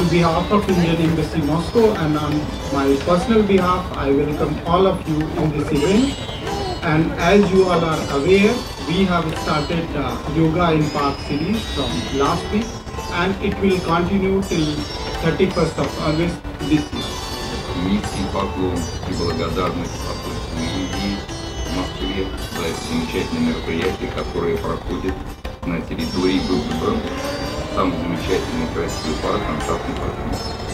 On behalf of Indian Embassy Moscow and on my personal behalf, I welcome all of you in this event. And as you all are aware, we have started Yoga in Park series from last week, and it will continue till 31st of August this year. Низкий поклон и благодарность посольству Индии в Москве за это замечательное мероприятие, которое проходит на территории был выбран самый замечательный красивый парк Ландшафтном.